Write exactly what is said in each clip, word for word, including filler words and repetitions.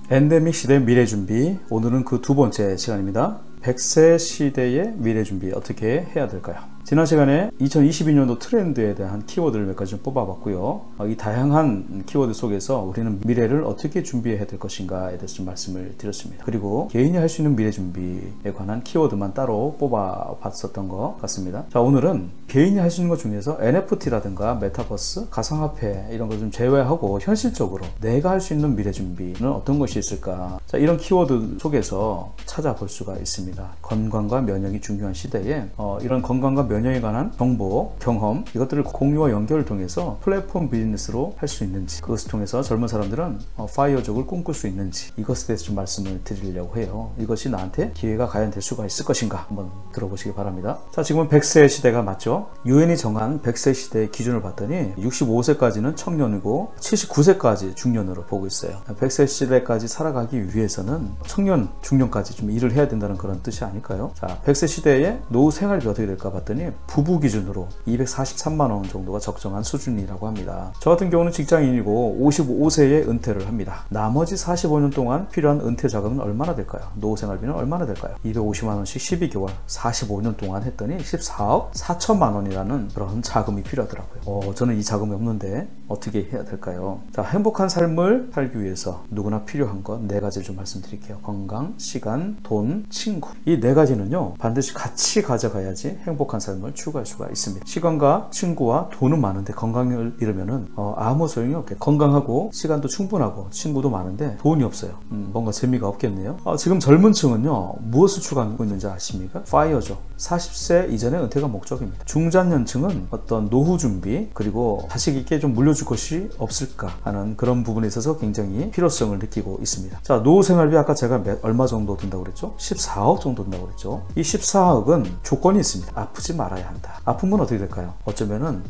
엔데믹 시대의 미래 준비, 오늘은 그 두 번째 시간입니다. 백 세 시대의 미래 준비 어떻게 해야 될까요? 지난 시간에 이천이십이 년도 트렌드에 대한 키워드를 몇 가지 좀 뽑아봤고요. 이 다양한 키워드 속에서 우리는 미래를 어떻게 준비해야 될 것인가에 대해서 좀 말씀을 드렸습니다. 그리고 개인이 할 수 있는 미래 준비에 관한 키워드만 따로 뽑아봤었던 것 같습니다. 자, 오늘은 개인이 할 수 있는 것 중에서 엔에프티라든가 메타버스, 가상화폐 이런 걸 좀 제외하고 현실적으로 내가 할 수 있는 미래 준비는 어떤 것이 있을까? 자, 이런 키워드 속에서 찾아볼 수가 있습니다. 건강과 면역이 중요한 시대에 어, 이런 건강과 면역에 관한 정보, 경험 이것들을 공유와 연결을 통해서 플랫폼 비즈니스로 할 수 있는지, 그것을 통해서 젊은 사람들은 어, 파이어족을 꿈꿀 수 있는지, 이것에 대해서 좀 말씀을 드리려고 해요. 이것이 나한테 기회가 과연 될 수가 있을 것인가 한번 들어보시기 바랍니다. 자, 지금은 백 세 시대가 맞죠? 유엔이 정한 백 세 시대의 기준을 봤더니 육십오 세까지는 청년이고 칠십구 세까지 중년으로 보고 있어요. 백 세 시대까지 살아가기 위해서는 청년, 중년까지 좀 일을 해야 된다는 그런 뜻이 아닐까요? 자, 백 세 시대의 노후 생활비 어떻게 될까 봤더니 부부 기준으로 이백사십삼만 원 정도가 적정한 수준이라고 합니다. 저 같은 경우는 직장인이고 오십오 세에 은퇴를 합니다. 나머지 사십오 년 동안 필요한 은퇴 자금은 얼마나 될까요? 노후 생활비는 얼마나 될까요? 이백오십만 원씩 십이 개월 사십오 년 동안 했더니 십사억 사천만 원이라는 그런 자금이 필요하더라고요. 어, 저는 이 자금이 없는데 어떻게 해야 될까요? 자, 행복한 삶을 살기 위해서 누구나 필요한 것 네 가지를 좀 말씀드릴게요. 건강, 시간, 돈, 친구. 이 네 가지는요 반드시 같이 가져가야지 행복한 삶을 추구할 수가 있습니다. 시간과 친구와 돈은 많은데 건강을 잃으면은 어, 아무 소용이 없게, 건강하고 시간도 충분하고 친구도 많은데 돈이 없어요. 음, 뭔가 재미가 없겠네요. 어, 지금 젊은 층은요 무엇을 추구하고 있는지 아십니까? 파이어죠. 사십 세 이전에 은퇴가 목적입니다. 중장년층은 어떤 노후 준비, 그리고 자식 있게 좀 물려줄 것이 없을까 하는 그런 부분에 있어서 굉장히 필요성을 느끼고 있습니다. 자, 노후 생활비 아까 제가 몇, 얼마 정도 든다고 그랬죠? 십사억 정도 든다고 그랬죠? 이 십사억은 조건이 있습니다. 아프지 말아야 한다. 아픈 건 어떻게 될까요? 어쩌면은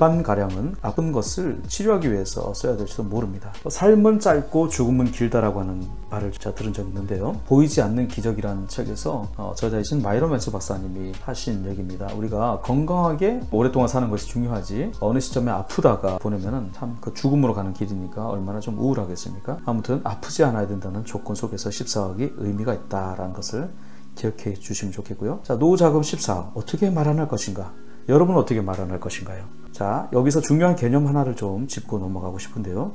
절반가량은 아픈 것을 치료하기 위해서 써야 될지도 모릅니다. 삶은 짧고 죽음은 길다라고 하는 말을 제가 들은 적이 있는데요. 보이지 않는 기적이라는 책에서 어, 저자이신 마이런 멘스 박사님이 하신 얘기입니다. 우리가 건강하게 오랫동안 사는 것이 중요하지, 어느 시점에 아프다가 보내면은 참 그 죽음으로 가는 길이니까 얼마나 좀 우울하겠습니까? 아무튼 아프지 않아야 된다는 조건 속에서 십사억이 의미가 있다라는 것을 기억해 주시면 좋겠고요. 자, 노후자금 십사억 어떻게 마련할 것인가? 여러분은 어떻게 마련할 것인가요? 자, 여기서 중요한 개념 하나를 좀 짚고 넘어가고 싶은데요.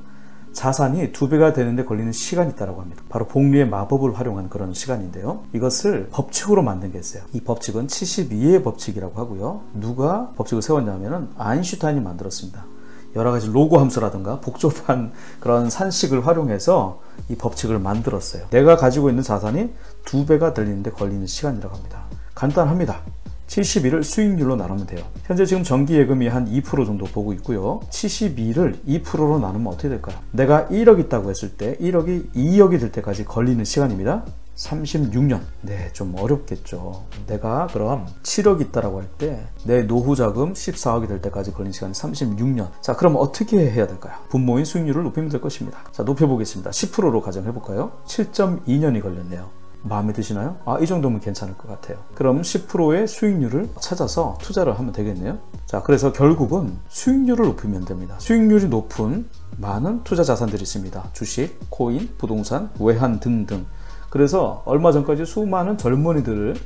자산이 두 배가 되는데 걸리는 시간이 있다고 합니다. 바로 복리의 마법을 활용한 그런 시간인데요. 이것을 법칙으로 만든 게 있어요. 이 법칙은 칠십이의 법칙이라고 하고요. 누가 법칙을 세웠냐면은 아인슈타인이 만들었습니다. 여러 가지 로고 함수라든가 복잡한 그런 산식을 활용해서 이 법칙을 만들었어요. 내가 가지고 있는 자산이 두 배가 들리는데 걸리는 시간이라고 합니다. 간단합니다. 칠십일을 수익률로 나누면 돼요. 현재 지금 정기예금이 한 이 퍼센트 정도 보고 있고요. 칠십이를 이 퍼센트로 나누면 어떻게 될까요? 내가 일억 있다고 했을 때 일억이 이억이 될 때까지 걸리는 시간입니다. 삼십육 년. 네, 좀 어렵겠죠. 내가 그럼 칠억 있다라고 할 때 내 노후자금 십사억이 될 때까지 걸린 시간이 삼십육 년. 자, 그럼 어떻게 해야 될까요? 분모인 수익률을 높이면 될 것입니다. 자, 높여보겠습니다. 십 퍼센트로 가정해볼까요? 칠 점 이 년이 걸렸네요. 마음에 드시나요? 아, 이 정도면 괜찮을 것 같아요. 그럼 십 퍼센트의 수익률을 찾아서 투자를 하면 되겠네요. 자, 그래서 결국은 수익률을 높이면 됩니다. 수익률이 높은 많은 투자 자산들이 있습니다. 주식, 코인, 부동산, 외환 등등. 그래서 얼마 전까지 수많은 젊은이들을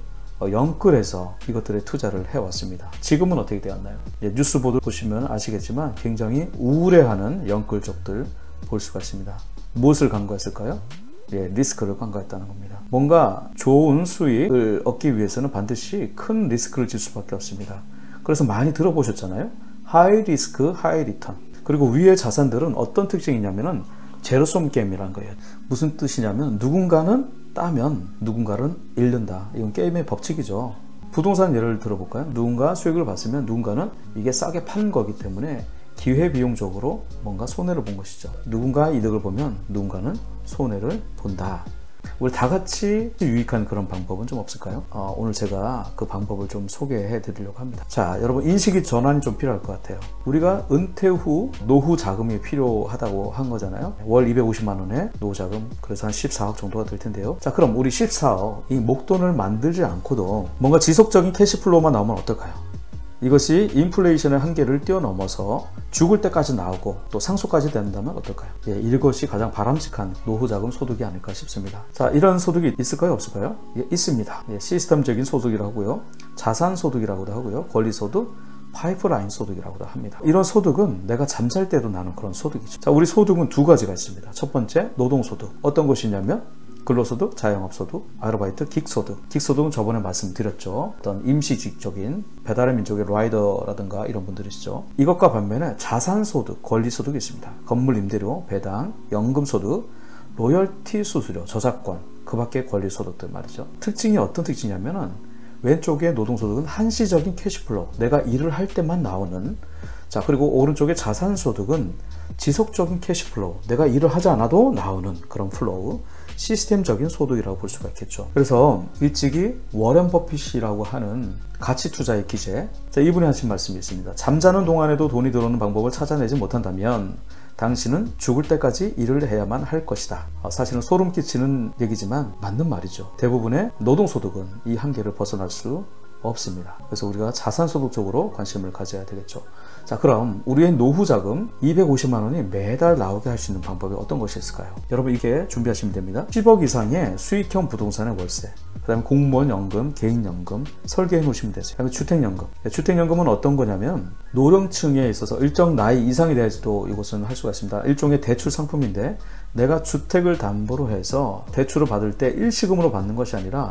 영끌해서 이것들에 투자를 해왔습니다. 지금은 어떻게 되었나요? 예, 뉴스 보도 보시면 아시겠지만 굉장히 우울해하는 영끌족들 볼 수가 있습니다. 무엇을 간과했을까요? 예, 리스크를 간과했다는 겁니다. 뭔가 좋은 수익을 얻기 위해서는 반드시 큰 리스크를 질 수밖에 없습니다. 그래서 많이 들어보셨잖아요. 하이 리스크, 하이 리턴. 그리고 위의 자산들은 어떤 특징이 있냐면은 제로섬 게임이라는 거예요. 무슨 뜻이냐면 누군가는 따면 누군가는 잃는다. 이건 게임의 법칙이죠. 부동산 예를 들어볼까요? 누군가 수익을 봤으면 누군가는 이게 싸게 판 거기 때문에 기회비용적으로 뭔가 손해를 본 것이죠. 누군가 이득을 보면 누군가는 손해를 본다. 우리 다 같이 유익한 그런 방법은 좀 없을까요? 어, 오늘 제가 그 방법을 좀 소개해 드리려고 합니다. 자, 여러분 인식이 전환이 좀 필요할 것 같아요. 우리가 은퇴 후 노후 자금이 필요하다고 한 거잖아요. 월 이백오십만 원에 노후 자금, 그래서 한 십사억 정도가 될 텐데요. 자, 그럼 우리 십사억 이 목돈을 만들지 않고도 뭔가 지속적인 캐시플로우만 나오면 어떨까요? 이것이 인플레이션의 한계를 뛰어넘어서 죽을 때까지 나오고 또 상속까지 된다면 어떨까요? 예, 이것이 가장 바람직한 노후자금 소득이 아닐까 싶습니다. 자, 이런 소득이 있을까요? 없을까요? 예, 있습니다. 예, 시스템적인 소득이라고 하고요. 자산소득이라고도 하고요. 권리소득, 파이프라인 소득이라고도 합니다. 이런 소득은 내가 잠잘 때도 나는 그런 소득이죠. 자, 우리 소득은 두 가지가 있습니다. 첫 번째, 노동소득. 어떤 것이냐면 근로소득, 자영업소득, 아르바이트, 긱소득. 긱소득은 저번에 말씀드렸죠. 어떤 임시직적인 배달의 민족의 라이더라든가 이런 분들이시죠. 이것과 반면에 자산소득, 권리소득이 있습니다. 건물 임대료, 배당, 연금소득, 로열티 수수료, 저작권, 그 밖의 권리소득들 말이죠. 특징이 어떤 특징이냐면은 왼쪽의 노동소득은 한시적인 캐시플로우, 내가 일을 할 때만 나오는. 자, 그리고 오른쪽의 자산소득은 지속적인 캐시플로우, 내가 일을 하지 않아도 나오는 그런 플로우, 시스템적인 소득이라고 볼 수가 있겠죠. 그래서 일찍이 워렌 버핏이라고 하는 가치 투자의 기재, 자, 이분이 하신 말씀이 있습니다. 잠자는 동안에도 돈이 들어오는 방법을 찾아내지 못한다면 당신은 죽을 때까지 일을 해야만 할 것이다. 사실은 소름 끼치는 얘기지만 맞는 말이죠. 대부분의 노동소득은 이 한계를 벗어날 수 없습니다. 그래서 우리가 자산소득 쪽으로 관심을 가져야 되겠죠. 자, 그럼 우리의 노후자금 이백오십만 원이 매달 나오게 할 수 있는 방법이 어떤 것이 있을까요? 여러분, 이게 준비하시면 됩니다. 십억 이상의 수익형 부동산의 월세, 그 다음에 공무원 연금, 개인연금 설계해 놓으시면 되죠. 그 다음에 주택연금. 주택연금은 어떤 거냐면 노령층에 있어서 일정 나이 이상이 돼야지도 이것은 할 수가 있습니다. 일종의 대출 상품인데 내가 주택을 담보로 해서 대출을 받을 때 일시금으로 받는 것이 아니라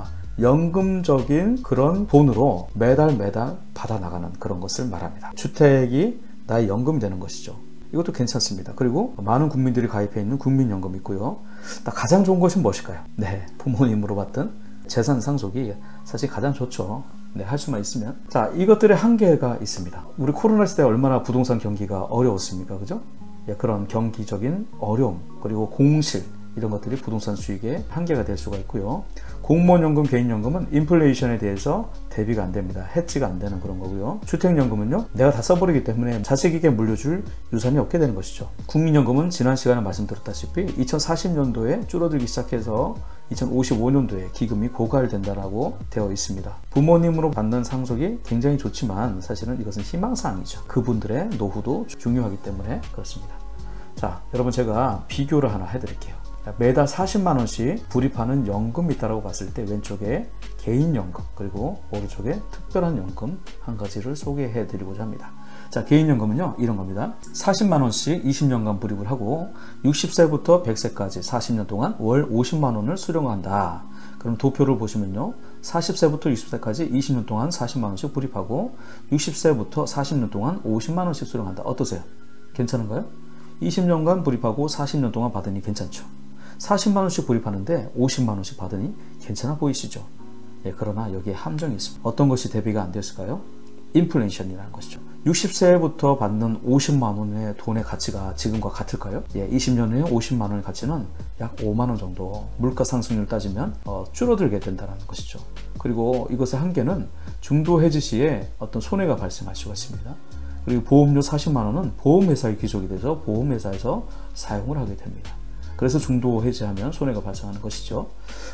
연금적인 그런 돈으로 매달 매달 받아 나가는 그런 것을 말합니다. 주택이 나의 연금이 되는 것이죠. 이것도 괜찮습니다. 그리고 많은 국민들이 가입해 있는 국민연금이 있고요. 가장 좋은 것은 무엇일까요? 네, 부모님으로 받던 재산 상속이 사실 가장 좋죠. 네, 할 수만 있으면. 자, 이것들의 한계가 있습니다. 우리 코로나 시대에 얼마나 부동산 경기가 어려웠습니까? 그죠? 예, 그런 경기적인 어려움, 그리고 공실, 이런 것들이 부동산 수익의 한계가 될 수가 있고요. 공무원연금, 개인연금은 인플레이션에 대해서 대비가 안 됩니다. 해지가 안 되는 그런 거고요. 주택연금은요, 내가 다 써버리기 때문에 자식에게 물려줄 유산이 없게 되는 것이죠. 국민연금은 지난 시간에 말씀드렸다시피 이천사십 년도에 줄어들기 시작해서 이천오십오 년도에 기금이 고갈된다라고 되어 있습니다. 부모님으로 받는 상속이 굉장히 좋지만 사실은 이것은 희망사항이죠. 그분들의 노후도 중요하기 때문에 그렇습니다. 자, 여러분, 제가 비교를 하나 해드릴게요. 매달 사십만 원씩 불입하는 연금이 있다고 봤을 때 왼쪽에 개인연금, 그리고 오른쪽에 특별한 연금 한 가지를 소개해 드리고자 합니다. 자, 개인연금은요, 이런 겁니다. 사십만 원씩 이십 년간 불입을 하고 육십 세부터 백 세까지 사십 년 동안 월 오십만 원을 수령한다. 그럼 도표를 보시면요, 사십 세부터 육십 세까지 이십 년 동안 사십만 원씩 불입하고 육십 세부터 사십 년 동안 오십만 원씩 수령한다. 어떠세요? 괜찮은가요? 이십 년간 불입하고 사십 년 동안 받으니 괜찮죠? 사십만 원씩 불입하는데 오십만 원씩 받으니 괜찮아 보이시죠? 예, 그러나 여기에 함정이 있습니다. 어떤 것이 대비가 안 됐을까요? 인플레이션이라는 것이죠. 육십 세부터 받는 오십만 원의 돈의 가치가 지금과 같을까요? 예, 이십 년 후에 오십만 원의 가치는 약 오만 원 정도 물가 상승률을 따지면 어, 줄어들게 된다는 것이죠. 그리고 이것의 한계는 중도 해지 시에 어떤 손해가 발생할 수가 있습니다. 그리고 보험료 사십만 원은 보험회사의 귀족이 돼서 보험회사에서 사용을 하게 됩니다. 그래서 중도 해지하면 손해가 발생하는 것이죠.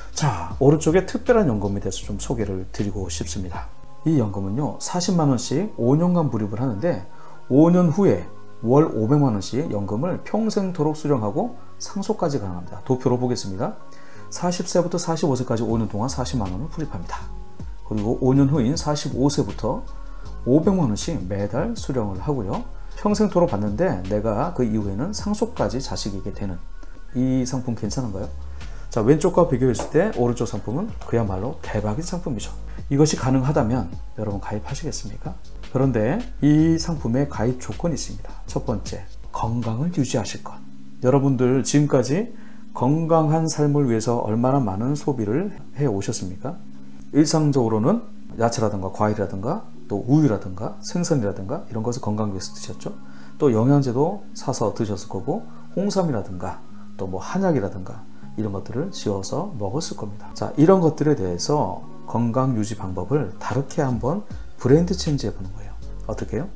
자, 오른쪽에 특별한 연금에 대해서 좀 소개를 드리고 싶습니다. 이 연금은요, 사십만 원씩 오 년간 불입을 하는데 오 년 후에 월 오백만 원씩 연금을 평생토록 수령하고 상속까지 가능합니다. 도표로 보겠습니다. 사십 세부터 사십오 세까지 오 년 동안 사십만 원을 불입합니다. 그리고 오 년 후인 사십오 세부터 오백만 원씩 매달 수령을 하고요. 평생토록 받는데 내가 그 이후에는 상속까지 자식에게 되는 이 상품 괜찮은가요? 자, 왼쪽과 비교했을 때 오른쪽 상품은 그야말로 대박인 상품이죠. 이것이 가능하다면 여러분 가입하시겠습니까? 그런데 이 상품의 가입 조건이 있습니다. 첫 번째, 건강을 유지하실 것. 여러분들 지금까지 건강한 삶을 위해서 얼마나 많은 소비를 해 오셨습니까? 일상적으로는 야채라든가 과일이라든가 또 우유라든가 생선이라든가 이런 것을 건강 위해서 드셨죠. 또 영양제도 사서 드셨을 거고 홍삼이라든가 또 뭐 한약이라든가 이런 것들을 지어서 먹었을 겁니다. 자, 이런 것들에 대해서 건강 유지 방법을 다르게 한번 브랜드 체인지 해보는 거예요. 어떻게 해요?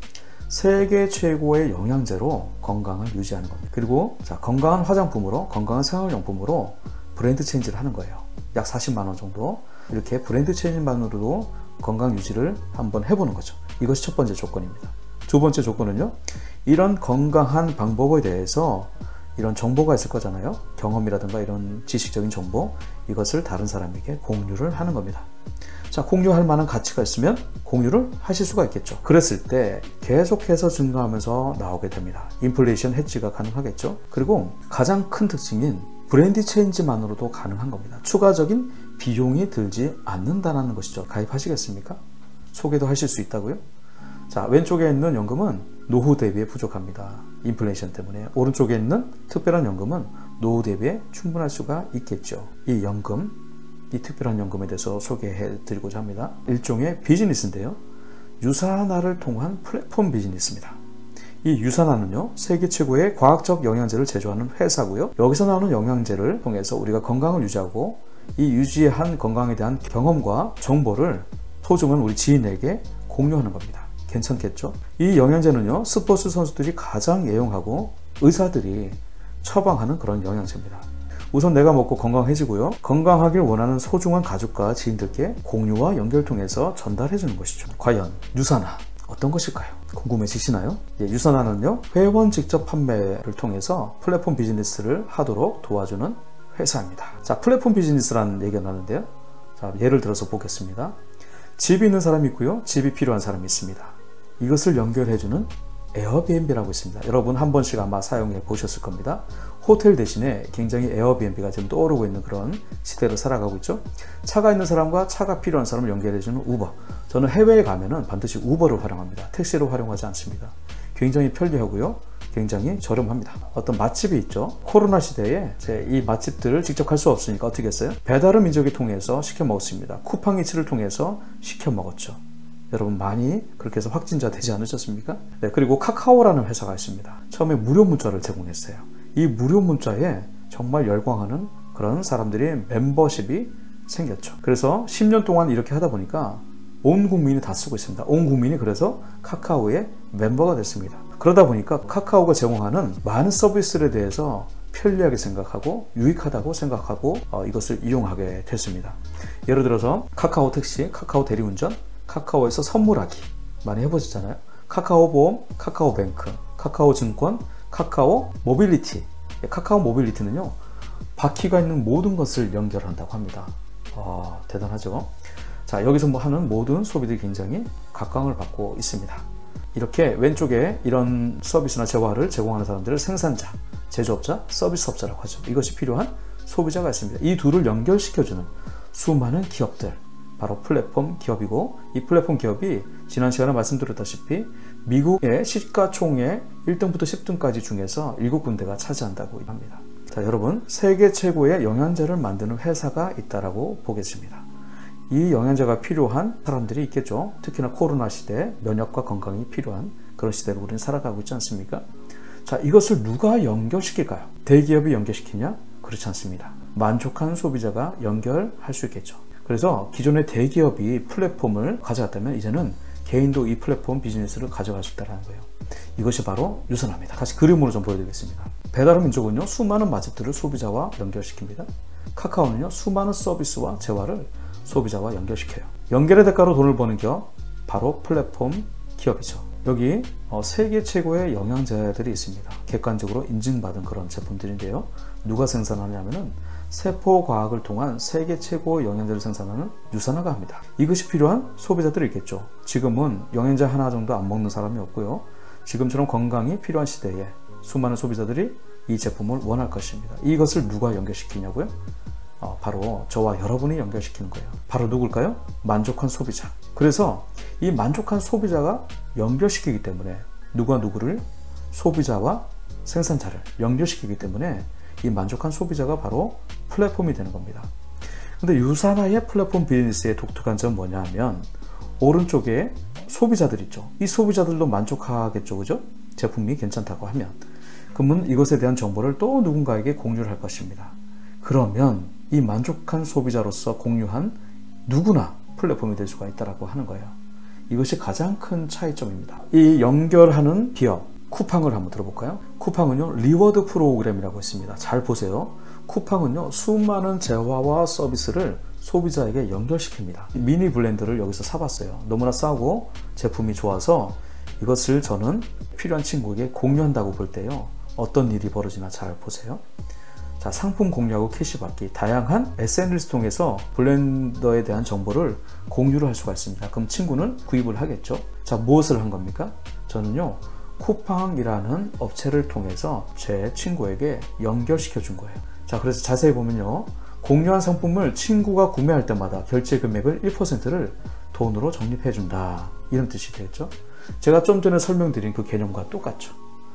세계 최고의 영양제로 건강을 유지하는 겁니다. 그리고 자, 건강한 화장품으로, 건강한 생활용품으로 브랜드 체인지를 하는 거예요. 약 사십만 원 정도. 이렇게 브랜드 체인지만으로도 건강 유지를 한번 해보는 거죠. 이것이 첫 번째 조건입니다. 두 번째 조건은요, 이런 건강한 방법에 대해서 이런 정보가 있을 거잖아요. 경험이라든가 이런 지식적인 정보, 이것을 다른 사람에게 공유를 하는 겁니다. 자, 공유할 만한 가치가 있으면 공유를 하실 수가 있겠죠. 그랬을 때 계속해서 증가하면서 나오게 됩니다. 인플레이션 해지가 가능하겠죠. 그리고 가장 큰 특징인 브랜드 체인지만으로도 가능한 겁니다. 추가적인 비용이 들지 않는다는 것이죠. 가입하시겠습니까? 소개도 하실 수 있다고요? 자, 왼쪽에 있는 연금은 노후 대비에 부족합니다. 인플레이션 때문에. 오른쪽에 있는 특별한 연금은 노후 대비에 충분할 수가 있겠죠. 이 연금, 이 특별한 연금에 대해서 소개해 드리고자 합니다. 일종의 비즈니스인데요. 유산화를 통한 플랫폼 비즈니스입니다. 이 유산화는요, 세계 최고의 과학적 영양제를 제조하는 회사고요. 여기서 나오는 영양제를 통해서 우리가 건강을 유지하고 이 유지한 건강에 대한 경험과 정보를 소중한 우리 지인에게 공유하는 겁니다. 괜찮겠죠? 이 영양제는요, 스포츠 선수들이 가장 애용하고 의사들이 처방하는 그런 영양제입니다. 우선 내가 먹고 건강해지고요, 건강하길 원하는 소중한 가족과 지인들께 공유와 연결 통해서 전달해 주는 것이죠. 과연 유산화 어떤 것일까요? 궁금해지시나요? 예, 유산화는요, 회원 직접 판매를 통해서 플랫폼 비즈니스를 하도록 도와주는 회사입니다. 자, 플랫폼 비즈니스라는 얘기가 나는데요. 자, 예를 들어서 보겠습니다. 집이 있는 사람이 있고요, 집이 필요한 사람이 있습니다. 이것을 연결해주는 에어비앤비라고 있습니다. 여러분 한 번씩 아마 사용해 보셨을 겁니다. 호텔 대신에 굉장히 에어비앤비가 지금 떠오르고 있는 그런 시대를 살아가고 있죠. 차가 있는 사람과 차가 필요한 사람을 연결해주는 우버. 저는 해외에 가면은 반드시 우버를 활용합니다. 택시를 활용하지 않습니다. 굉장히 편리하고요, 굉장히 저렴합니다. 어떤 맛집이 있죠. 코로나 시대에 제 이 맛집들을 직접 갈 수 없으니까 어떻게 했어요? 배달의 민족을 통해서 시켜 먹었습니다. 쿠팡이츠를 통해서 시켜 먹었죠. 여러분 많이 그렇게 해서 확진자 되지 않으셨습니까? 네, 그리고 카카오라는 회사가 있습니다. 처음에 무료 문자를 제공했어요. 이 무료 문자에 정말 열광하는 그런 사람들이 멤버십이 생겼죠. 그래서 십 년 동안 이렇게 하다 보니까 온 국민이 다 쓰고 있습니다. 온 국민이 그래서 카카오의 멤버가 됐습니다. 그러다 보니까 카카오가 제공하는 많은 서비스에 대해서 편리하게 생각하고 유익하다고 생각하고 어, 이것을 이용하게 됐습니다. 예를 들어서 카카오 택시, 카카오 대리운전, 카카오에서 선물하기 많이 해보셨잖아요. 카카오 보험, 카카오 뱅크, 카카오 증권, 카카오 모빌리티. 카카오 모빌리티는요, 바퀴가 있는 모든 것을 연결한다고 합니다. 아, 대단하죠. 자, 여기서 뭐 하는 모든 소비들이 굉장히 각광을 받고 있습니다. 이렇게 왼쪽에 이런 서비스나 재화를 제공하는 사람들을 생산자, 제조업자, 서비스업자라고 하죠. 이것이 필요한 소비자가 있습니다. 이 둘을 연결시켜주는 수많은 기업들, 바로 플랫폼 기업이고, 이 플랫폼 기업이 지난 시간에 말씀드렸다시피 미국의 시가총액 일 등부터 십 등까지 중에서 일곱 군데가 차지한다고 합니다. 자, 여러분, 세계 최고의 영양제를 만드는 회사가 있다라고 보겠습니다. 이 영양제가 필요한 사람들이 있겠죠. 특히나 코로나 시대 면역과 건강이 필요한 그런 시대로 우리는 살아가고 있지 않습니까? 자, 이것을 누가 연결시킬까요? 대기업이 연결시키냐? 그렇지 않습니다. 만족한 소비자가 연결할 수 있겠죠. 그래서 기존의 대기업이 플랫폼을 가져갔다면 이제는 개인도 이 플랫폼 비즈니스를 가져갈 수 있다는 거예요. 이것이 바로 유산화입니다. 다시 그림으로 좀 보여드리겠습니다. 배달의 민족은요, 수많은 맛집들을 소비자와 연결시킵니다. 카카오는요, 수많은 서비스와 재화를 소비자와 연결시켜요. 연결의 대가로 돈을 버는 기업, 바로 플랫폼 기업이죠. 여기 어, 세계 최고의 영양제들이 있습니다. 객관적으로 인증받은 그런 제품들인데요. 누가 생산하냐면은 세포과학을 통한 세계 최고 영양제를 생산하는 유산화가 합니다. 이것이 필요한 소비자들이 있겠죠. 지금은 영양제 하나 정도 안 먹는 사람이 없고요. 지금처럼 건강이 필요한 시대에 수많은 소비자들이 이 제품을 원할 것입니다. 이것을 누가 연결시키냐고요? 어, 바로 저와 여러분이 연결시키는 거예요. 바로 누굴까요? 만족한 소비자. 그래서 이 만족한 소비자가 연결시키기 때문에 누가 누구를, 소비자와 생산자를 연결시키기 때문에 이 만족한 소비자가 바로 플랫폼이 되는 겁니다. 근데 유산화의 플랫폼 비즈니스의 독특한 점은 뭐냐 하면, 오른쪽에 소비자들 있죠. 이 소비자들도 만족하겠죠, 그죠? 제품이 괜찮다고 하면. 그러면 이것에 대한 정보를 또 누군가에게 공유를 할 것입니다. 그러면 이 만족한 소비자로서 공유한 누구나 플랫폼이 될 수가 있다고 하는 거예요. 이것이 가장 큰 차이점입니다. 이 연결하는 기업, 쿠팡을 한번 들어볼까요? 쿠팡은요, 리워드 프로그램이라고 있습니다. 잘 보세요. 쿠팡은요, 수많은 재화와 서비스를 소비자에게 연결시킵니다. 미니 블렌더를 여기서 사봤어요. 너무나 싸고 제품이 좋아서 이것을 저는 필요한 친구에게 공유한다고 볼 때요, 어떤 일이 벌어지나 잘 보세요. 자, 상품 공유하고 캐시받기, 다양한 에스엔에스 통해서 블렌더에 대한 정보를 공유를 할 수가 있습니다. 그럼 친구는 구입을 하겠죠. 자, 무엇을 한 겁니까? 저는요, 쿠팡이라는 업체를 통해서 제 친구에게 연결시켜 준 거예요. 자, 그래서 자세히 보면요, 공유한 상품을 친구가 구매할 때마다 결제 금액을 일 퍼센트를 돈으로 적립해 준다, 이런 뜻이 되겠죠. 제가 좀 전에 설명드린 그 개념과 똑같죠.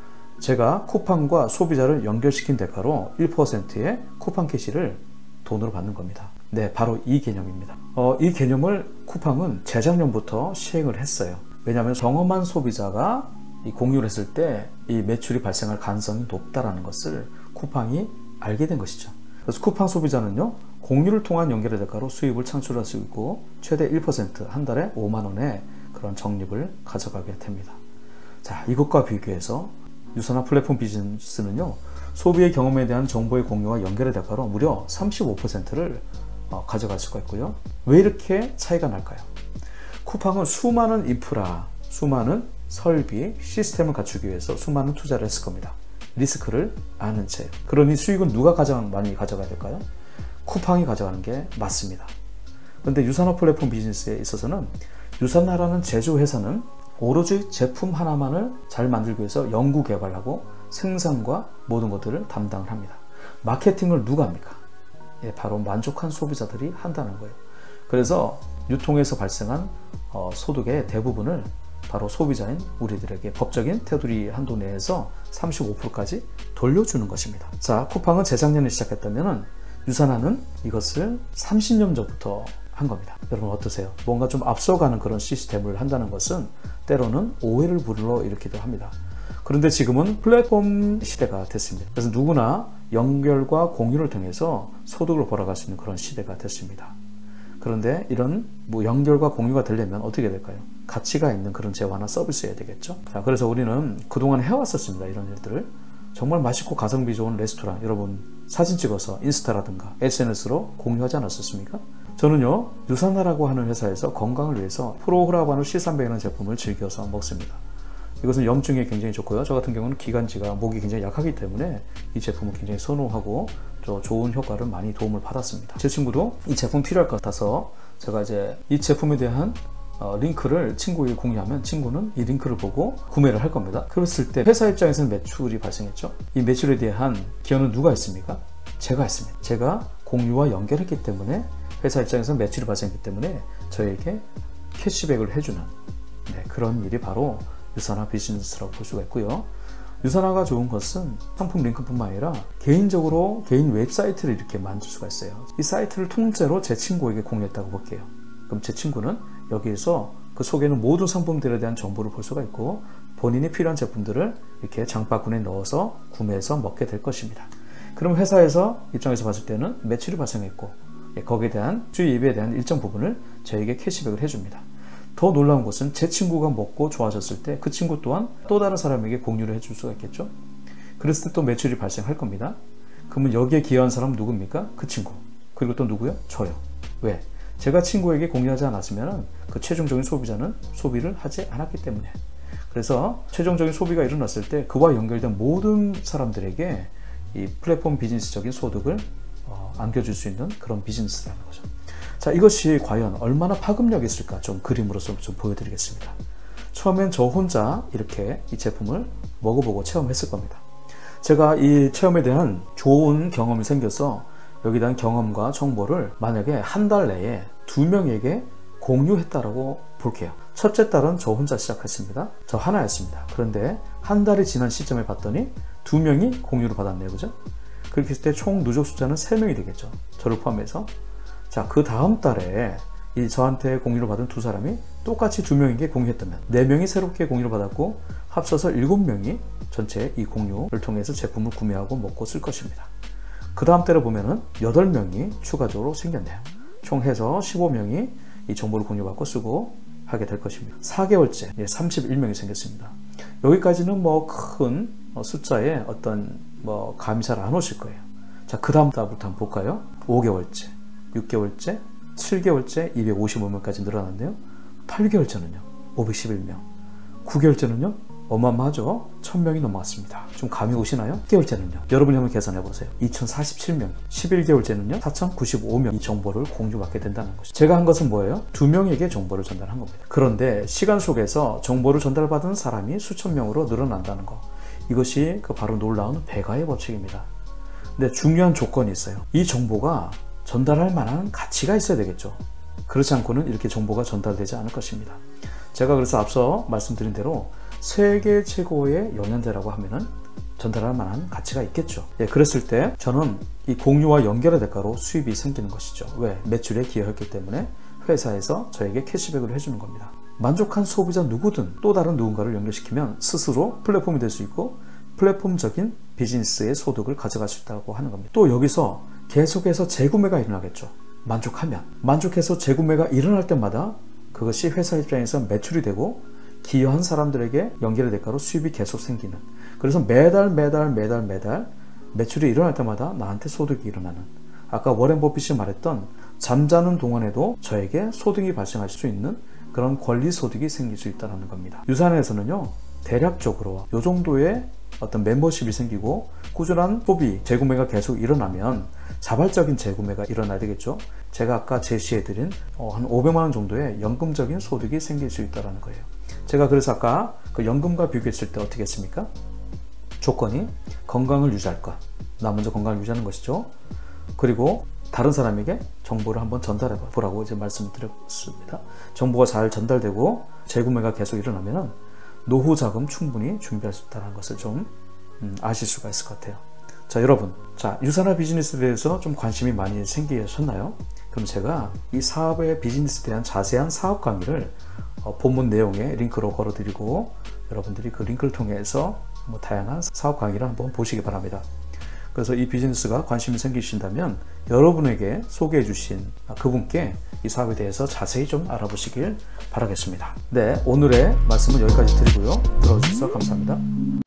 제가 쿠팡과 소비자를 연결시킨 대가로 일 퍼센트의 쿠팡 캐시를 돈으로 받는 겁니다. 네, 바로 이 개념입니다. 어, 이 개념을 쿠팡은 재작년부터 시행을 했어요. 왜냐하면 경험한 소비자가 이 공유를 했을 때 이 매출이 발생할 가능성이 높다라는 것을 쿠팡이 알게 된 것이죠. 그래서 쿠팡 소비자는요, 공유를 통한 연결의 대가로 수입을 창출할 수 있고 최대 일 퍼센트, 한 달에 오만 원의 그런 적립을 가져가게 됩니다. 자, 이것과 비교해서 유사나 플랫폼 비즈니스는요, 소비의 경험에 대한 정보의 공유와 연결의 대가로 무려 삼십오 퍼센트를 가져갈 수가 있고요. 왜 이렇게 차이가 날까요? 쿠팡은 수많은 인프라, 수많은 설비, 시스템을 갖추기 위해서 수많은 투자를 했을 겁니다. 리스크를 아는 채. 그러니 수익은 누가 가장 많이 가져가야 될까요? 쿠팡이 가져가는 게 맞습니다. 그런데 유산화 플랫폼 비즈니스에 있어서는 유산화라는 제조회사는 오로지 제품 하나만을 잘 만들기 위해서 연구 개발하고 생산과 모든 것들을 담당을 합니다. 마케팅을 누가 합니까? 예, 바로 만족한 소비자들이 한다는 거예요. 그래서 유통에서 발생한 어, 소득의 대부분을 바로 소비자인 우리들에게 법적인 테두리 한도 내에서 삼십오 퍼센트까지 돌려주는 것입니다. 자, 쿠팡은 재작년에 시작했다면 유산화는 이것을 삼십 년 전부터 한 겁니다. 여러분 어떠세요? 뭔가 좀 앞서가는 그런 시스템을 한다는 것은 때로는 오해를 불러일으키기도 합니다. 그런데 지금은 플랫폼 시대가 됐습니다. 그래서 누구나 연결과 공유를 통해서 소득을 벌어갈 수 있는 그런 시대가 됐습니다. 그런데 이런 뭐 연결과 공유가 되려면 어떻게 될까요? 가치가 있는 그런 재화나 서비스여야 되겠죠. 자, 그래서 우리는 그동안 해왔었습니다. 이런 일들을. 정말 맛있고 가성비 좋은 레스토랑, 여러분 사진 찍어서 인스타라든가 에스엔에스로 공유하지 않았었습니까? 저는요, 유산화라고 하는 회사에서 건강을 위해서 프로그라바누 씨 삼백이라는 제품을 즐겨서 먹습니다. 이것은 염증에 굉장히 좋고요. 저 같은 경우는 기관지가, 목이 굉장히 약하기 때문에 이 제품을 굉장히 선호하고 저 좋은 효과를 많이 도움을 받았습니다. 제 친구도 이 제품 필요할 것 같아서 제가 이제 이 제품에 대한 어, 링크를 친구에게 공유하면 친구는 이 링크를 보고 구매를 할 겁니다. 그랬을 때 회사 입장에서는 매출이 발생했죠. 이 매출에 대한 기여는 누가 했습니까? 제가 했습니다. 제가 공유와 연결했기 때문에 회사 입장에서는 매출이 발생했기 때문에 저에게 캐시백을 해주는, 네, 그런 일이 바로 유산화 비즈니스라고 볼 수가 있고요. 유산화가 좋은 것은 상품 링크뿐만 아니라 개인적으로 개인 웹사이트를 이렇게 만들 수가 있어요. 이 사이트를 통째로 제 친구에게 공유했다고 볼게요. 그럼 제 친구는 여기에서 그 속에는 모든 상품들에 대한 정보를 볼 수가 있고 본인이 필요한 제품들을 이렇게 장바구니에 넣어서 구매해서 먹게 될 것입니다. 그럼 회사에서 입장에서 봤을 때는 매출이 발생했고 거기에 대한 수입에 대한 일정 부분을 저에게 캐시백을 해줍니다. 더 놀라운 것은 제 친구가 먹고 좋아졌을 때 그 친구 또한 또 다른 사람에게 공유를 해줄 수가 있겠죠. 그랬을 때 또 매출이 발생할 겁니다. 그러면 여기에 기여한 사람은 누굽니까? 그 친구. 그리고 또 누구요? 저요. 왜? 제가 친구에게 공유하지 않았으면 그 최종적인 소비자는 소비를 하지 않았기 때문에. 그래서 최종적인 소비가 일어났을 때 그와 연결된 모든 사람들에게 이 플랫폼 비즈니스적인 소득을 어, 안겨줄 수 있는 그런 비즈니스라는 거죠. 자, 이것이 과연 얼마나 파급력이 있을까 좀 그림으로서 좀 보여드리겠습니다. 처음엔 저 혼자 이렇게 이 제품을 먹어보고 체험했을 겁니다. 제가 이 체험에 대한 좋은 경험이 생겨서 여기에 대한 경험과 정보를 만약에 한 달 내에 두 명에게 공유했다라고 볼게요. 첫째 달은 저 혼자 시작했습니다. 저 하나였습니다. 그런데 한 달이 지난 시점에 봤더니 두 명이 공유를 받았네요. 그죠? 그렇게 했을 때 총 누적 숫자는 세 명이 되겠죠. 저를 포함해서. 자, 그 다음 달에 이 저한테 공유를 받은 두 사람이 똑같이 두 명에게 공유했다면 네 명이 새롭게 공유를 받았고 합쳐서 일곱 명이 전체 이 공유를 통해서 제품을 구매하고 먹고 쓸 것입니다. 그 다음 달에 보면은 여덟 명이 추가적으로 생겼네요. 총 해서 십오 명이 이 정보를 공유받고 쓰고 하게 될 것입니다. 사 개월째 삼십일 명이 생겼습니다. 여기까지는 뭐 큰 숫자에 어떤 뭐 감이 잘 안 오실 거예요. 자, 그 다음 달부터 한번 볼까요? 오 개월째, 육 개월째, 칠 개월째 이백오십오 명까지 늘어났네요. 팔 개월째는요 오백십일 명, 구 개월째는요 어마어마하죠. 천 명이 넘어왔습니다. 좀 감이 오시나요? 십 개월째는요 여러분이 한번 계산해 보세요. 이천사십칠 명, 십일 개월째는요 사천구십오 명 이 정보를 공유받게 된다는 것이죠. 제가 한 것은 뭐예요? 두 명에게 정보를 전달한 겁니다. 그런데 시간 속에서 정보를 전달받은 사람이 수천 명으로 늘어난다는 거, 이것이 그 바로 놀라운 배가의 법칙입니다. 근데 중요한 조건이 있어요. 이 정보가 전달할 만한 가치가 있어야 되겠죠. 그렇지 않고는 이렇게 정보가 전달되지 않을 것입니다. 제가 그래서 앞서 말씀드린 대로 세계 최고의 연연대라고 하면은 전달할 만한 가치가 있겠죠. 예, 그랬을 때 저는 이 공유와 연결의 대가로 수입이 생기는 것이죠. 왜? 매출에 기여했기 때문에 회사에서 저에게 캐시백을 해주는 겁니다. 만족한 소비자 누구든 또 다른 누군가를 연결시키면 스스로 플랫폼이 될 수 있고 플랫폼적인 비즈니스의 소득을 가져갈 수 있다고 하는 겁니다. 또 여기서 계속해서 재구매가 일어나겠죠. 만족하면. 만족해서 재구매가 일어날 때마다 그것이 회사 입장에서 매출이 되고 기여한 사람들에게 연결의 대가로 수입이 계속 생기는, 그래서 매달 매달 매달 매달 매출이 일어날 때마다 나한테 소득이 일어나는, 아까 워렌 버핏이 말했던 잠자는 동안에도 저에게 소득이 발생할 수 있는 그런 권리 소득이 생길 수 있다는 겁니다. 유산에서는요 대략적으로 이 정도의 어떤 멤버십이 생기고 꾸준한 소비, 재구매가 계속 일어나면 자발적인 재구매가 일어나야 되겠죠. 제가 아까 제시해드린 한 오백만 원 정도의 연금적인 소득이 생길 수 있다는 거예요. 제가 그래서 아까 그 연금과 비교했을 때 어떻게 했습니까? 조건이 건강을 유지할 것, 나 먼저 건강을 유지하는 것이죠. 그리고 다른 사람에게 정보를 한번 전달해 보라고 이제 말씀드렸습니다. 정보가 잘 전달되고 재구매가 계속 일어나면 노후 자금 충분히 준비할 수 있다는 것을 좀 음, 아실 수가 있을 것 같아요. 자, 여러분, 자 유산화 비즈니스에 대해서 좀 관심이 많이 생기셨나요? 그럼 제가 이 사업의 비즈니스에 대한 자세한 사업 강의를 어, 본문 내용에 링크로 걸어드리고 여러분들이 그 링크를 통해서 뭐 다양한 사업 강의를 한번 보시기 바랍니다. 그래서 이 비즈니스가 관심이 생기신다면 여러분에게 소개해 주신 그분께 이 사업에 대해서 자세히 좀 알아보시길 바라겠습니다. 네, 오늘의 말씀은 여기까지 드리고요. 들어주셔서 감사합니다.